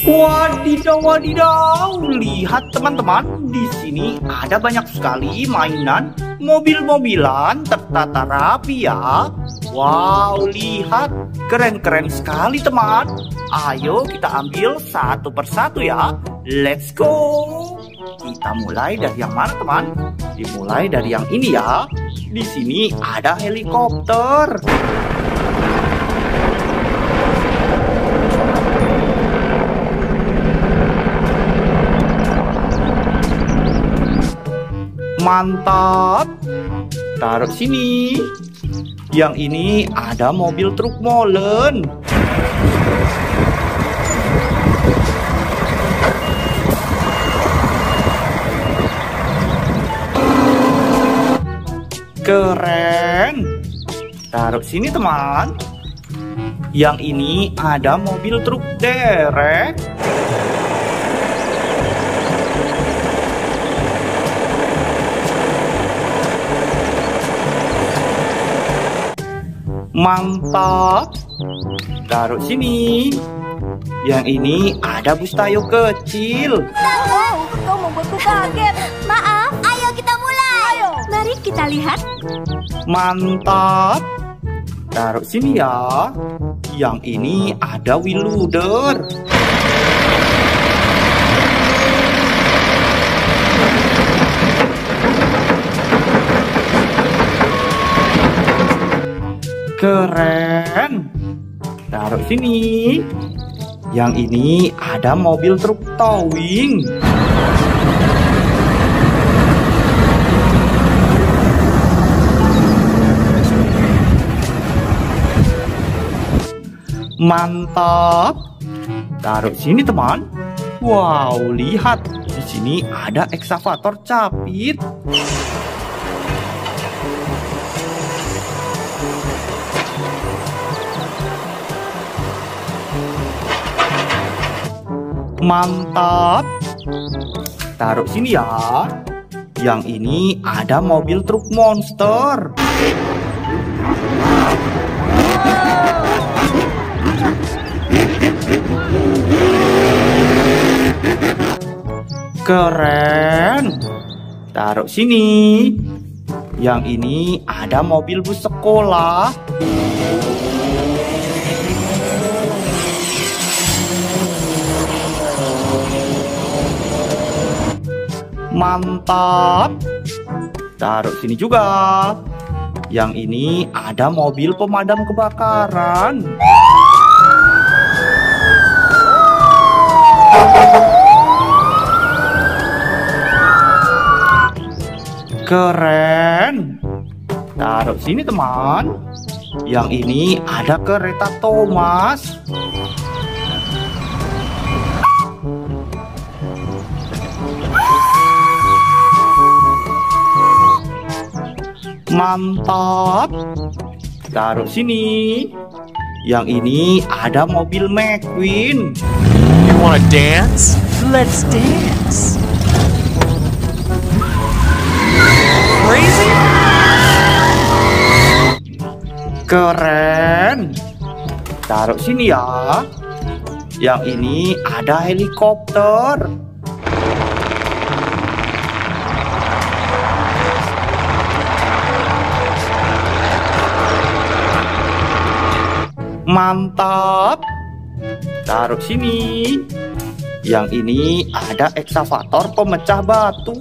Wadidaw, wadidaw. Lihat teman-teman, di sini ada banyak sekali mainan mobil-mobilan tertata rapi ya. Wow, lihat. Keren-keren sekali teman. Ayo kita ambil satu persatu ya. Let's go. Kita mulai dari yang mana teman? Dimulai dari yang ini ya. Di sini ada helikopter. Mantap. Taruh sini. Yang ini ada mobil truk molen. Keren. Taruh sini teman. Yang ini ada mobil truk derek. Mantap. Taruh sini. Yang ini ada bus tayo kecil. Wow, kau membuatku kaget. Maaf, ayo kita mulai. Ayo. Mari kita lihat. Mantap. Taruh sini ya. Yang ini ada wheel loader. Keren. Taruh sini. Yang ini ada mobil truk towing. Mantap. Taruh sini teman. Wow, lihat. Di sini ada ekskavator capit. Mantap. Taruh sini ya. Yang ini ada mobil truk monster. Keren. Taruh sini. Yang ini ada mobil bus sekolah. Mantap. Taruh sini juga. Yang ini ada mobil pemadam kebakaran. Keren. Taruh sini teman. Yang ini ada kereta Thomas. Mantap. Taruh sini. Yang ini ada mobil McQueen. You wanna dance? Let's dance. Crazy? Keren. Taruh sini ya. Yang ini ada helikopter. Mantap. Taruh sini. Yang ini ada ekskavator pemecah batu.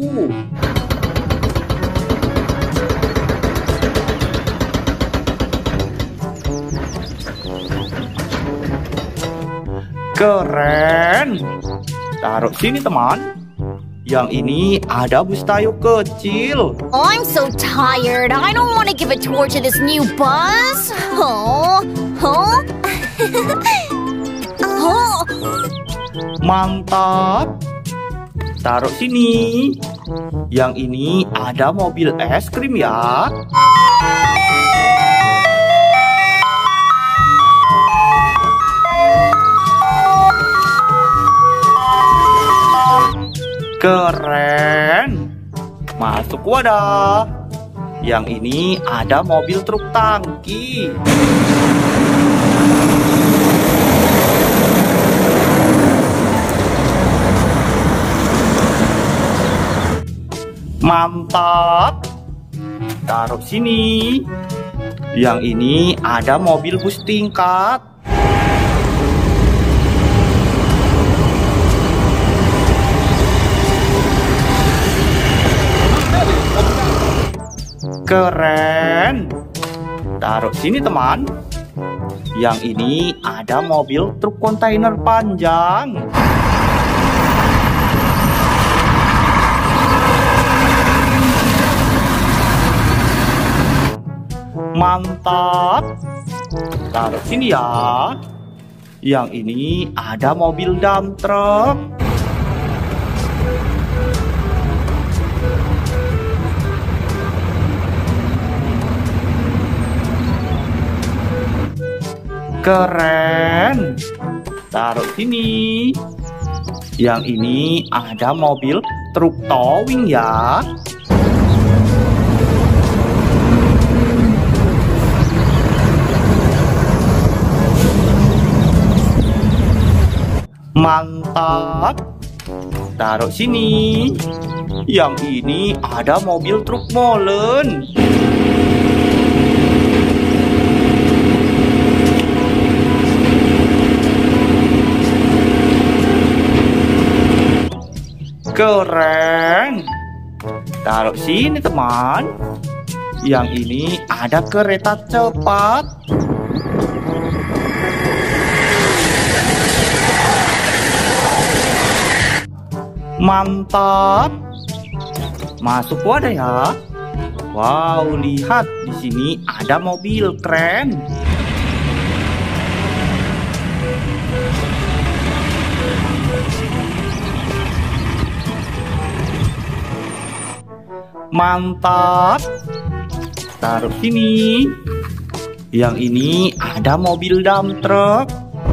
Keren. Taruh sini teman. Yang ini ada bus tayo kecil. I'm so tired. I don't want to give a tour to this new bus. Oh. Mantap. Taruh sini. Yang ini ada mobil es krim ya. Keren. Masuk wadah. Yang ini ada mobil truk tangki. Mantap. Taruh sini. Yang ini ada mobil bus tingkat. Keren. Taruh sini teman. Yang ini ada mobil truk kontainer panjang. Mantap. Taruh sini ya. Yang ini ada mobil dump truck. Keren. Taruh sini. Yang ini ada mobil truk towing ya. Mantap. Taruh sini. Yang ini ada mobil truk molen. Keren. Taruh sini teman. Yang ini ada kereta cepat. Mantap. Masuk wadah ya. Wow, lihat di sini ada mobil keren. Mantap. Taruh sini. Yang ini ada mobil dump truck.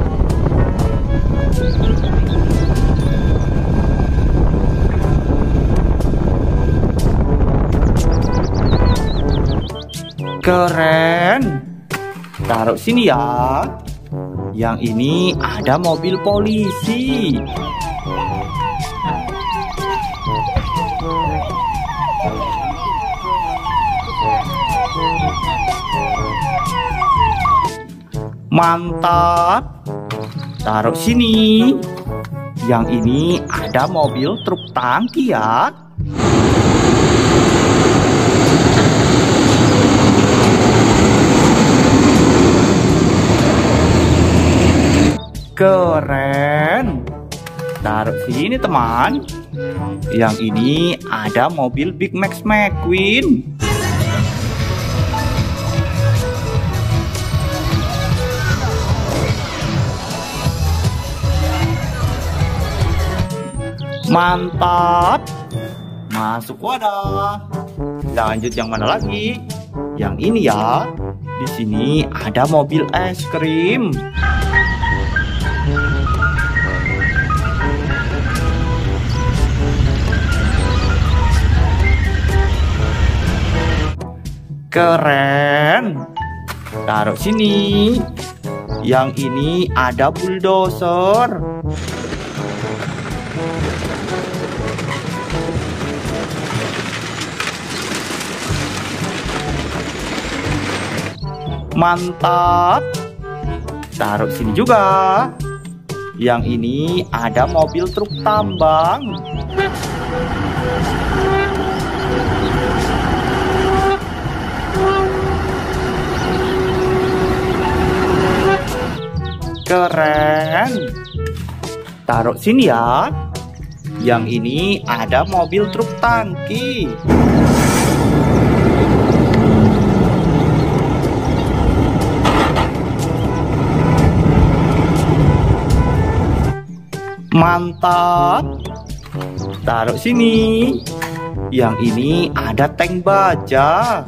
Keren. Taruh sini ya. Yang ini ada mobil polisi. Mantap. Taruh sini. Yang ini ada mobil truk tangki ya. Keren. Taruh sini teman. Yang ini ada mobil Big Max McQueen. Mantap. Masuk wadah. Lanjut yang mana lagi? Yang ini ya. Di sini ada mobil es krim. Keren. Taruh sini. Yang ini ada bulldozer. Mantap. Taruh sini juga. Yang ini ada mobil truk tambang. Keren. Taruh sini ya. Yang ini ada mobil truk tangki. Mantap. Taruh sini. Yang ini ada tank baja.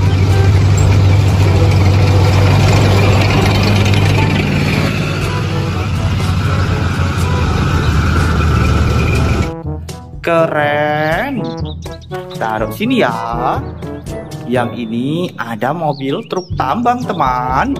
Keren. Taruh sini ya. Yang ini ada mobil truk tambang teman.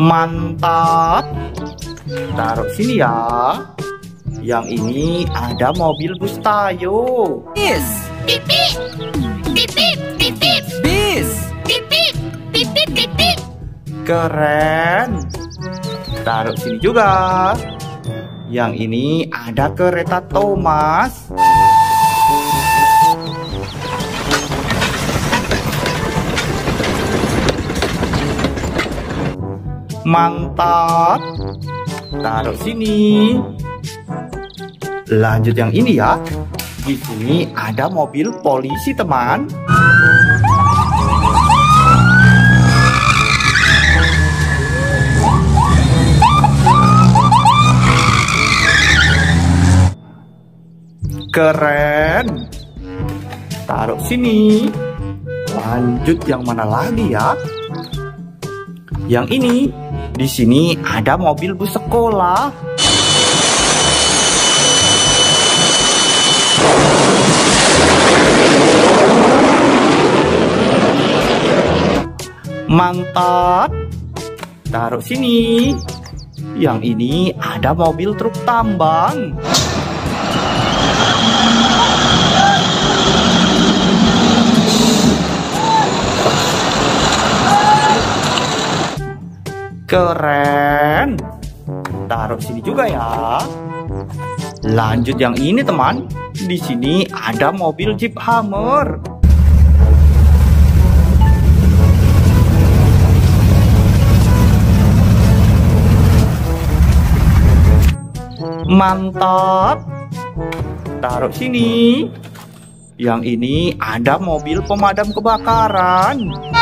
Mantap. Taruh sini ya. Yang ini ada mobil bus Tayo. Bis. Pip pip. Pip pip. Pip pip. Bis. Pip pip. Pip pip. Pip pip. Keren. Taruh sini juga. Yang ini ada kereta Thomas. Mantap. Taruh sini. Lanjut yang ini ya. Di sini ada mobil polisi, teman. Keren. Taruh sini. Lanjut yang mana lagi ya? Yang ini. Di sini ada mobil bus sekolah. Mantap. Taruh sini. Yang ini ada mobil truk tambang. Keren. Taruh sini juga ya. Lanjut yang ini, teman. Di sini ada mobil Jeep Hummer. Mantap. Taruh sini. Yang ini ada mobil pemadam kebakaran.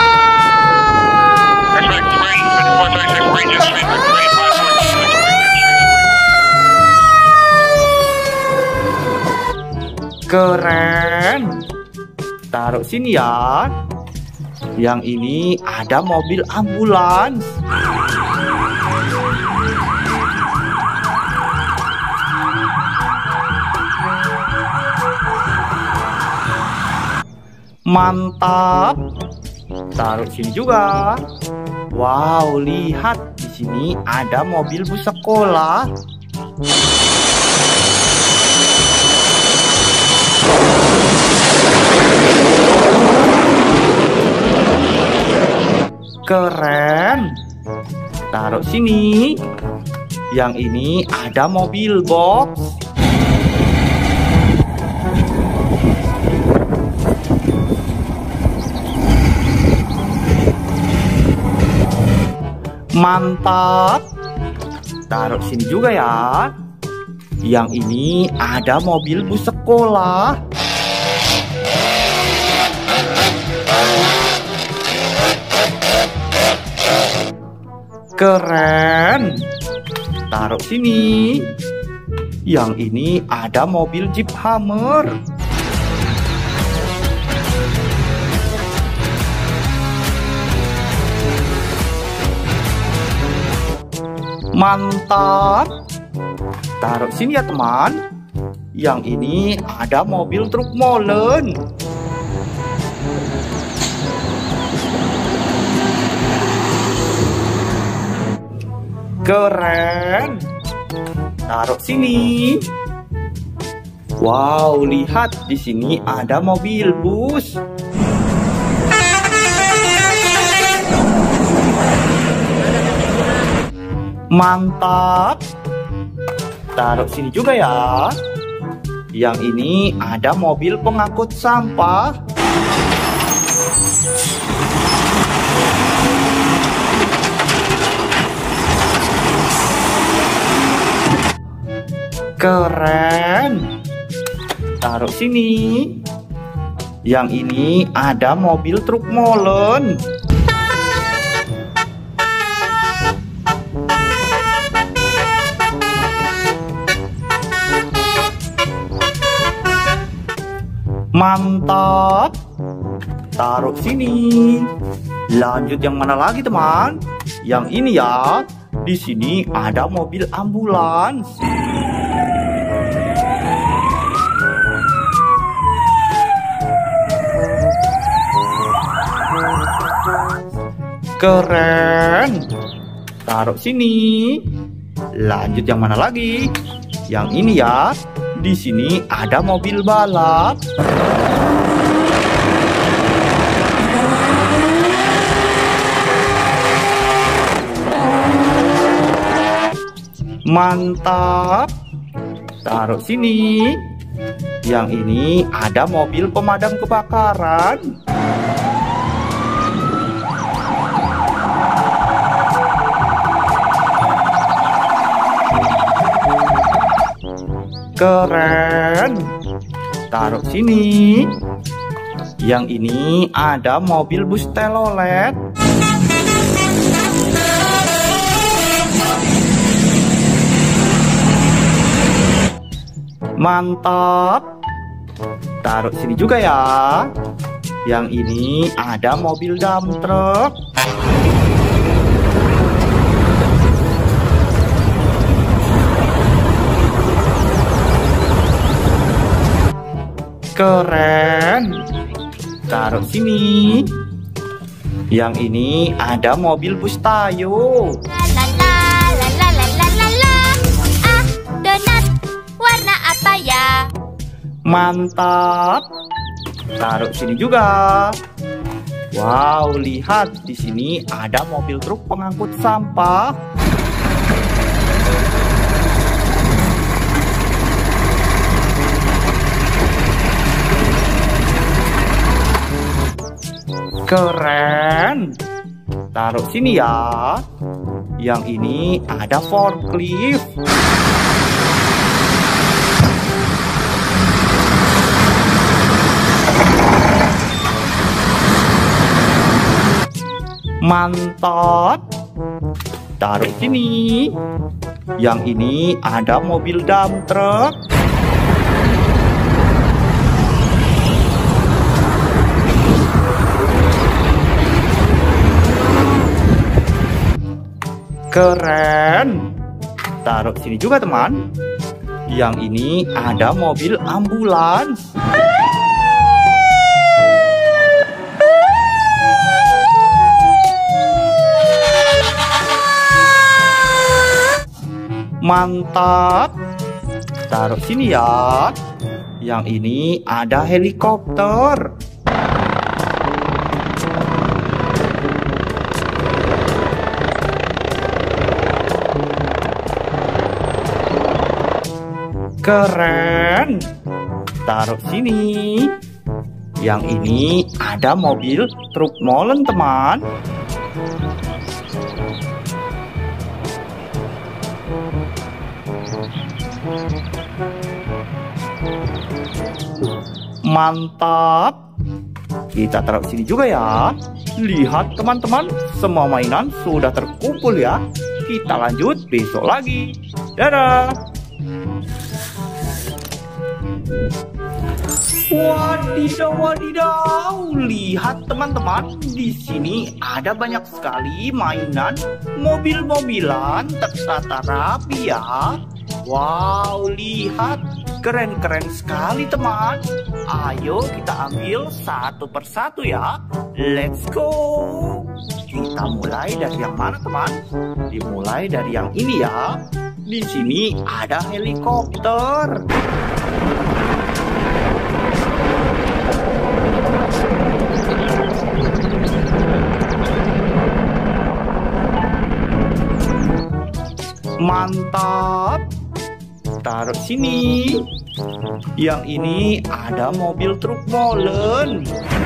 Keren. Taruh sini ya. Yang ini ada mobil ambulans. Mantap. Taruh sini juga. Wow, lihat di sini ada mobil bus sekolah. Keren. Taruh sini. Yang ini ada mobil box. Mantap. Taruh sini juga ya. Yang ini ada mobil bus sekolah. Keren. Taruh sini. Yang ini ada mobil Jeep Hummer. Mantap. Taruh sini ya, teman. Yang ini ada mobil truk molen. Keren. Taruh sini. Wow, lihat di sini ada mobil bus. Mantap. Taruh sini juga ya. Yang ini ada mobil pengangkut sampah. Keren. Taruh sini. Yang ini ada mobil truk molen. Mantap. Taruh sini. Lanjut yang mana lagi, teman? Yang ini ya. Di sini ada mobil ambulans. Keren. taruh sini. Lanjut yang mana lagi? Yang ini ya. Di sini ada mobil balap. Mantap. Taruh sini. Yang ini ada mobil pemadam kebakaran. Keren. Taruh sini. Yang ini ada mobil bus telolet. Mantap. Taruh sini juga ya. Yang ini ada mobil dump truck. Keren. Taruh sini. Yang ini ada mobil bus Tayo. Mantap. Taruh sini juga. Wow, lihat di sini ada mobil truk pengangkut sampah. Keren. Taruh sini ya. Yang ini ada forklift. Mantap. Taruh sini. Yang ini ada mobil dump truck. Keren. Taruh sini juga teman. Yang ini ada mobil ambulans. Mantap. Taruh sini ya. Yang ini ada helikopter. Keren. Taruh sini. Yang ini ada mobil truk molen teman. Mantap. Kita taruh sini juga ya. Lihat teman-teman, semua mainan sudah terkumpul ya. Kita lanjut besok lagi. Dadah. Wadidaw, wadidaw. Lihat teman-teman, di sini ada banyak sekali mainan mobil-mobilan tertata rapi ya. Wow, lihat. Keren-keren sekali teman. Ayo kita ambil satu persatu ya. Let's go. Kita mulai dari yang mana teman? Dimulai dari yang ini ya. Di sini ada helikopter. Mantap. Taruh sini. Yang ini ada mobil truk molen.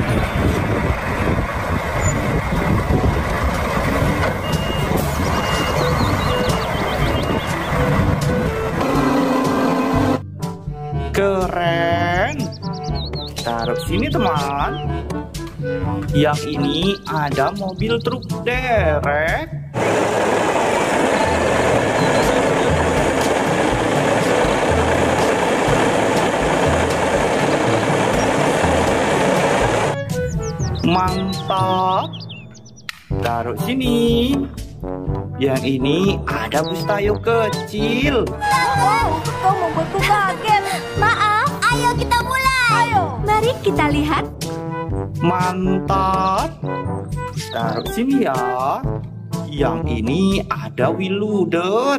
Keren. Taruh sini teman. Yang ini ada mobil truk derek. Mantap. Taruh sini. Yang ini ada bus Tayo kecil. Kau membuatku kaget. Maaf, ayo kita mulai. Ayo. Mari kita lihat. Mantap. Taruh sini ya. Yang ini ada wheel loader.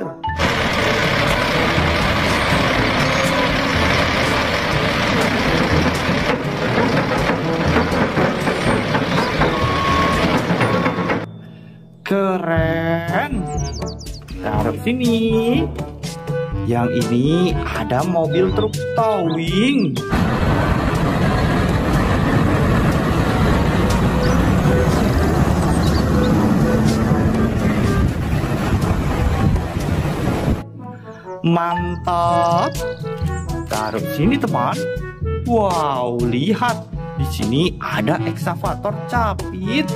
Keren. Taruh sini. Yang ini ada mobil truk towing. Mantap. Taruh sini teman. Wow, lihat. Di sini ada ekskavator capit.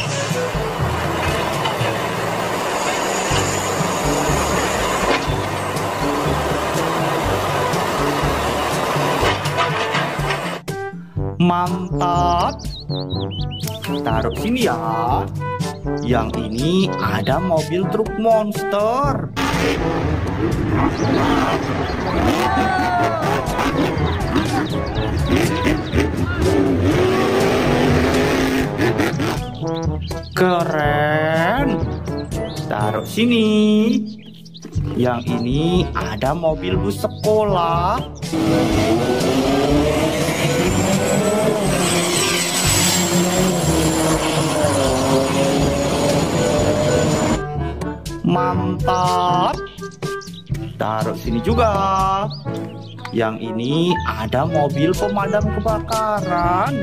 Mantap. Taruh sini ya. Yang ini ada mobil truk monster. Keren. Taruh sini. Yang ini ada mobil bus sekolah. Mantap. Taruh sini juga. Yang ini ada mobil pemadam kebakaran.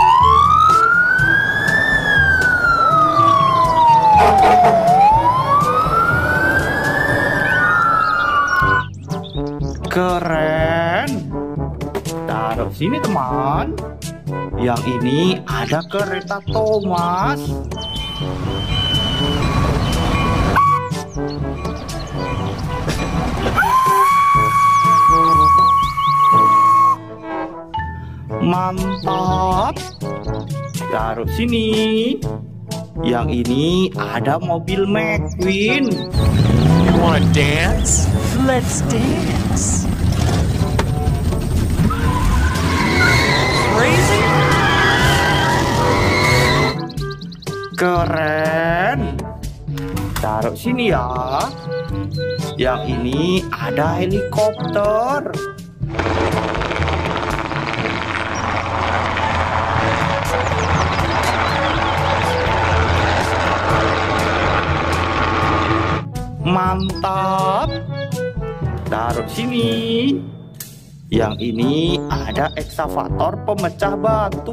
Keren. Taruh sini teman. Yang ini ada kereta Thomas. Mantap. Taruh sini. Yang ini ada mobil McQueen. You wanna dance? Let's dance. Crazy? Keren. Taruh sini ya. Yang ini ada helikopter. Mantap. Taruh sini. Yang ini ada ekskavator pemecah batu.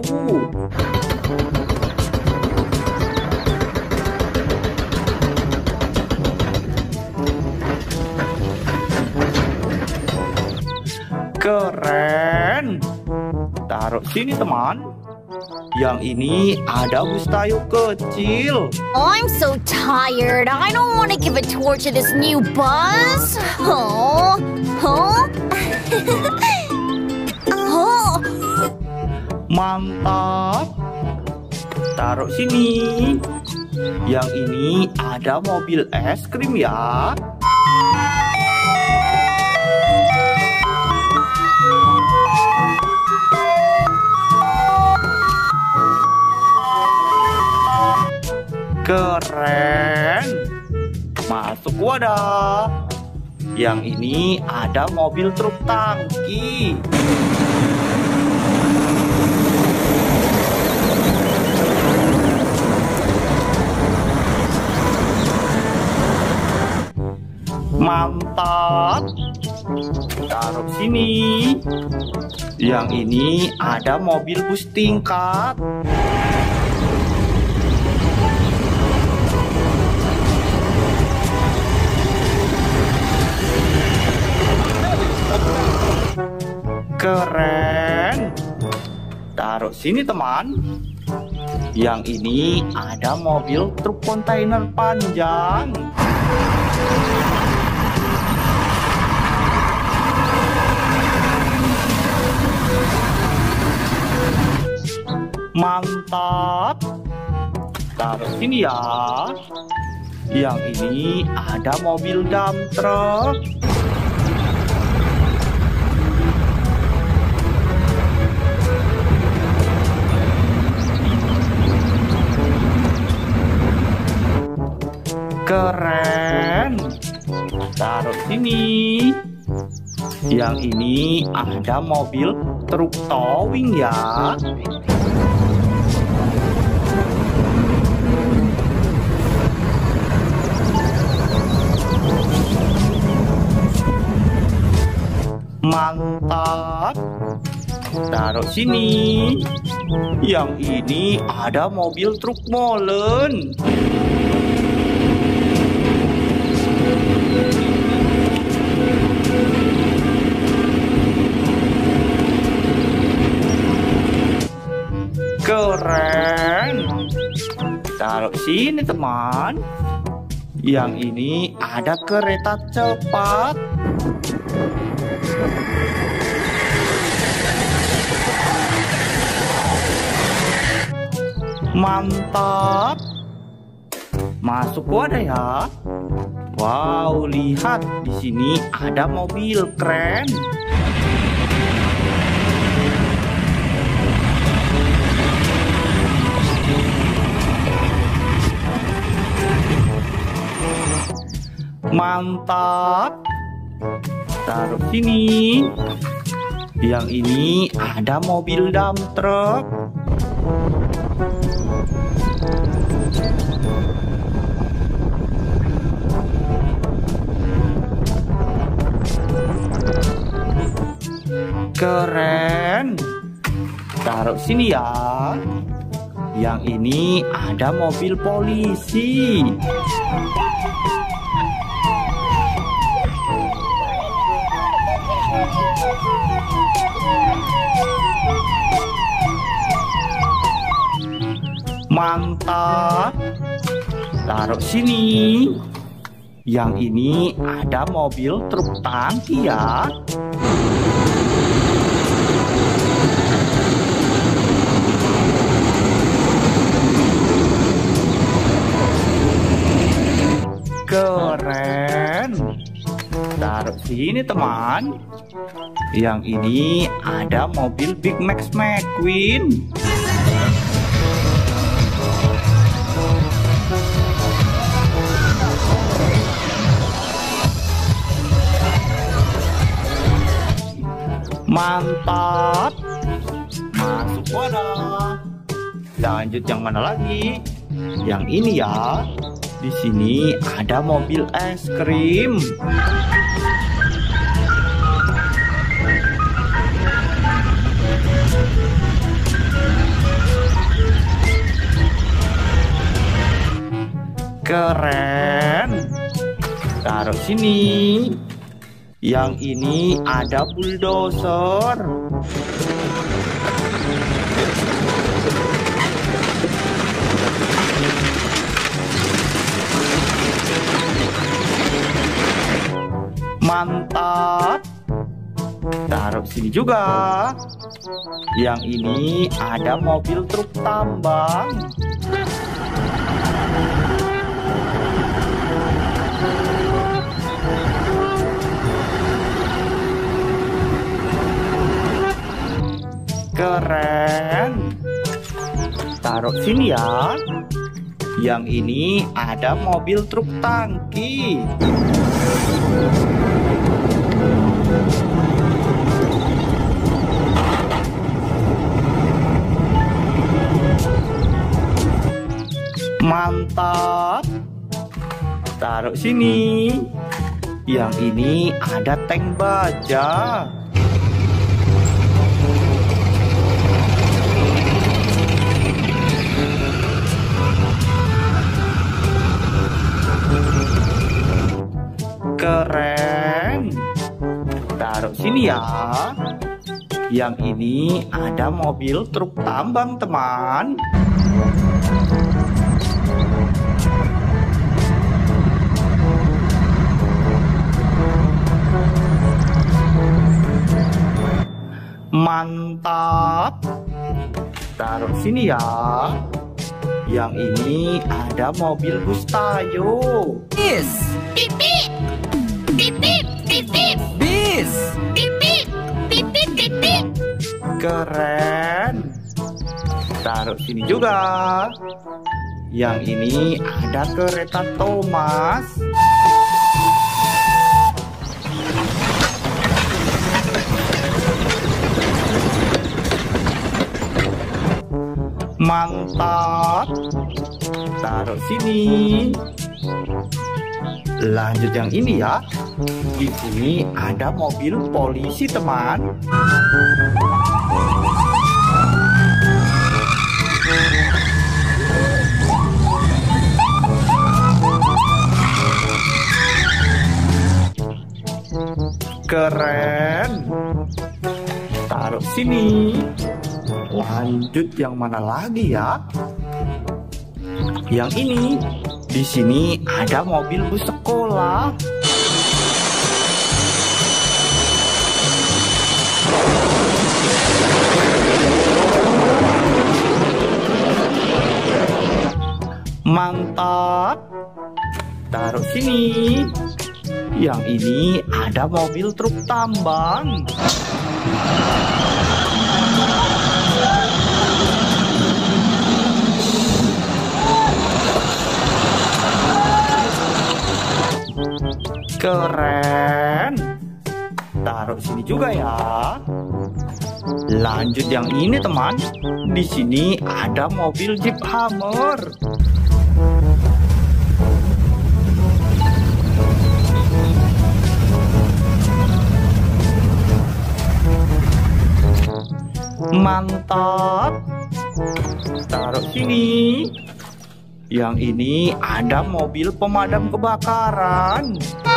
Keren. Taruh sini teman. Yang ini ada bus tayo kecil. I'm so tired. I don't want to give a tour to this new bus. Oh, oh. Oh. Mantap. Taruh sini. Yang ini ada mobil es krim ya. Keren. Masuk wadah. Yang ini ada mobil truk tangki. Mantap. Taruh sini. Yang ini ada mobil bus tingkat. Keren. Taruh sini teman. Yang ini ada mobil truk kontainer panjang. Mantap. Taruh sini ya. Yang ini ada mobil dump truck. Keren. Taruh sini. Yang ini ada mobil truk towing ya. Mantap. Taruh sini. Yang ini ada mobil truk molen. Keren. Taruh sini teman. Yang ini ada kereta cepat. Mantap. Masuk wadah ya. Wow, lihat di sini ada mobil keren. Mantap. Taruh sini. Yang ini ada mobil dump truck. Keren. Taruh sini ya. Yang ini ada mobil polisi. Mantap. Taruh sini. Yang ini ada mobil truk tangki ya. Keren. Taruh sini teman. Yang ini ada mobil Big Max McQueen. Mantap. Masuk wadah. Lanjut yang mana lagi? Yang ini ya. Di sini ada mobil es krim. Keren. Taruh sini. Yang ini ada bulldozer. Mantap. Taruh sini juga. Yang ini ada mobil truk tambang. Keren. Taruh sini ya. Yang ini ada mobil truk tangki. Mantap. Taruh sini. Yang ini ada tank baja. Keren. Taruh sini ya. Yang ini ada mobil truk tambang teman. Mantap. Taruh sini ya. Yang ini ada mobil bus Tayo. Bis. Pip pip. Pip pip. Pip pip. Bis. Pip pip. Pip pip. Pip pip. Keren. Taruh sini juga. Yang ini ada kereta Thomas. Mantap. Taruh sini. Lanjut yang ini ya. Di sini ada mobil polisi, teman. Keren. Taruh sini. Lanjut yang mana lagi ya? Yang ini. Di sini ada mobil bus sekolah. Mantap. Taruh sini. Yang ini ada mobil truk tambang. Keren. Taruh sini juga ya. Lanjut yang ini, teman. Di sini ada mobil Jeep Hummer. Mantap. Taruh sini. Yang ini ada mobil pemadam kebakaran.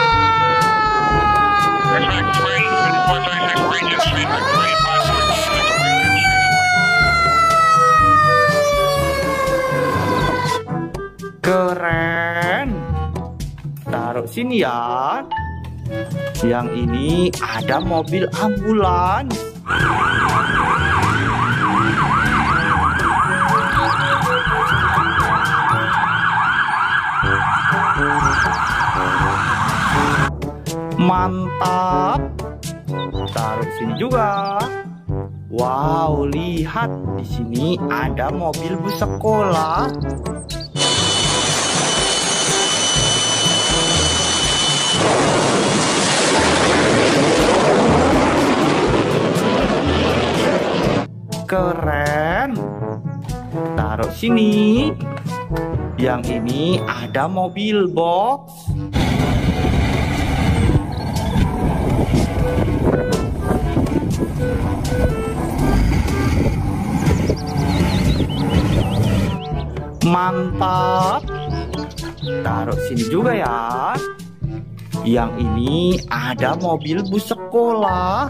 Keren. Taruh sini ya. Yang ini ada mobil ambulans. Mantap. Taruh sini juga. Wow, lihat di sini ada mobil bus sekolah. Keren. Taruh sini. Yang ini ada mobil box. Mantap. Taruh sini juga ya. Yang ini ada mobil bus sekolah.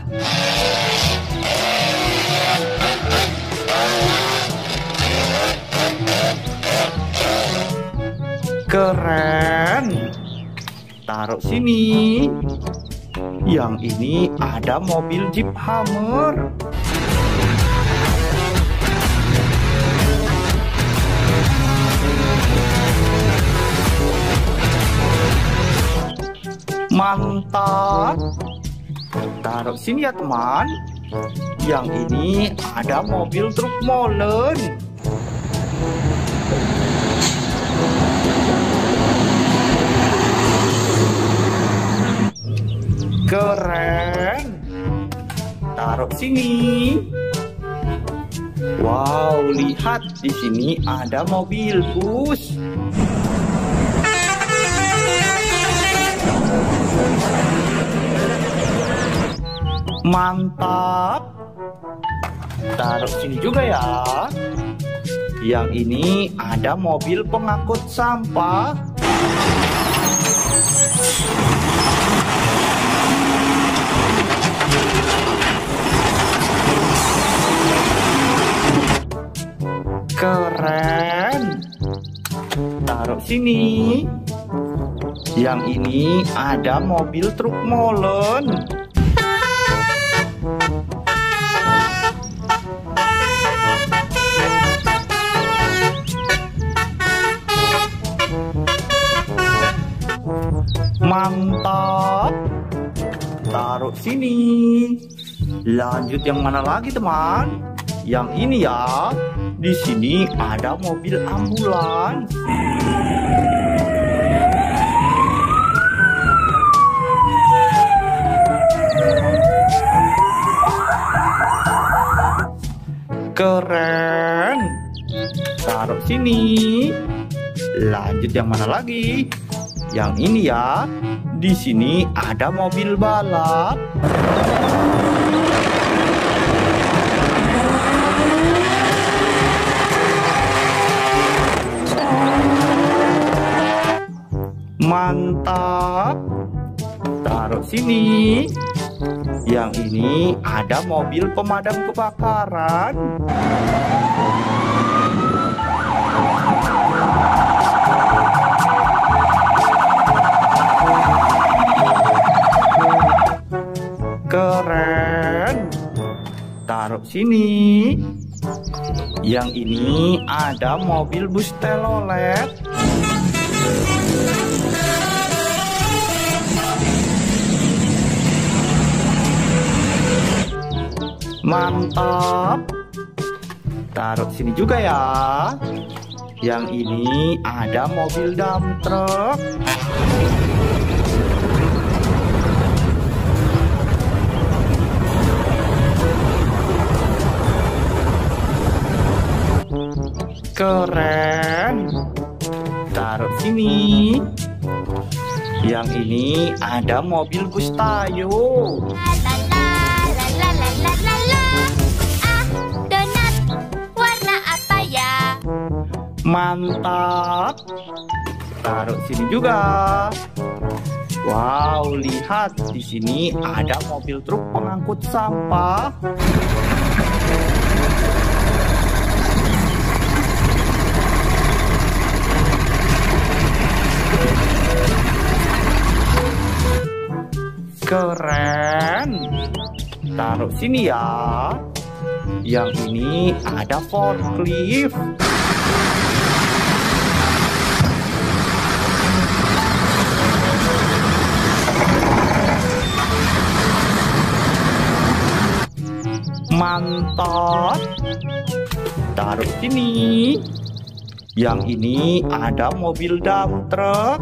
Keren. Taruh sini. Yang ini ada mobil Jeep Hummer. Mantap. Taruh sini ya, teman. Yang ini ada mobil truk molen. Keren. Taruh sini. Wow, lihat di sini ada mobil bus. Mantap. Taruh sini juga ya. Yang ini ada mobil pengangkut sampah. Keren. Taruh sini. Yang ini ada mobil truk molen. Mantap. Taruh sini. Lanjut yang mana lagi, teman? Yang ini ya. di sini ada mobil ambulans. Keren. Taruh sini. Lanjut yang mana lagi? Yang ini ya. Di sini ada mobil balap. Mantap. Taruh sini. Yang ini ada mobil pemadam kebakaran. Keren. Taruh sini. Yang ini ada mobil bus telolet. Mantap. Taruh sini juga ya. Yang ini ada mobil dump truck. Keren. Taruh sini. Yang ini ada mobil bus Tayo. Mantap. Taruh sini juga. Wow, lihat di sini ada mobil truk pengangkut sampah. Keren. Taruh sini ya. Yang ini ada forklift. Mantap. Taruh sini. Yang ini ada mobil dump truck.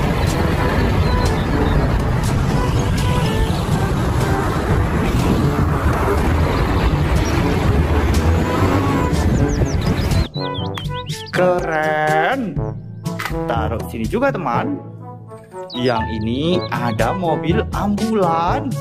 Keren. Taruh sini juga teman. Yang ini ada mobil ambulans.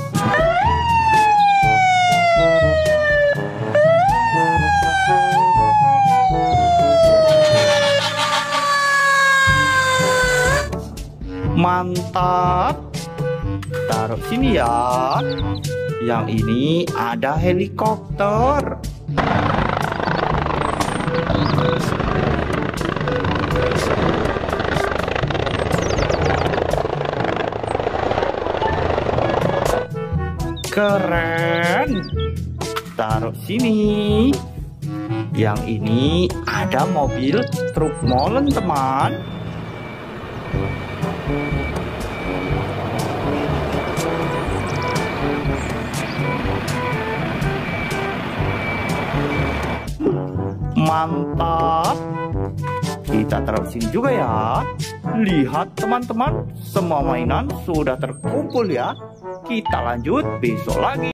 Mantap. Taruh sini ya. Yang ini ada helikopter. Keren. Taruh sini. Yang ini ada mobil truk molen teman. Mantap. Kita taruh sini juga ya. Lihat teman-teman, semua mainan sudah terkumpul ya. Kita lanjut besok lagi.